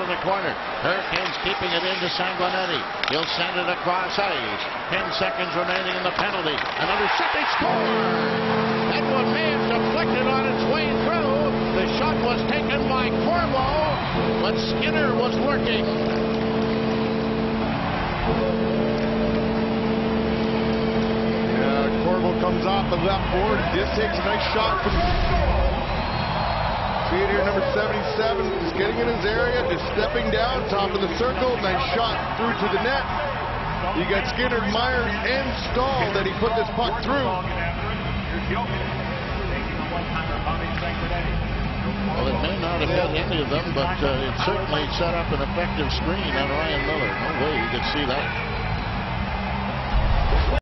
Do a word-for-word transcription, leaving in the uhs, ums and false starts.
the corner. Hurricanes keeping it into Sanguinetti. He'll send it across ice. Ten seconds remaining in the penalty. Another shot. They score! That one may have deflected on its way through. The shot was taken by Corbo, but Skinner was lurking. Yeah, Corbo comes off the left board. Just takes a nice shot from. See it here, number seventy-seven, just getting in his area, just stepping down, top of the circle, nice shot through to the net. You got Skinner, Myers, and Stahl that he put this puck through. Well, it may not have hit any of them, but uh, it certainly set up an effective screen on Ryan Miller. No way you could see that.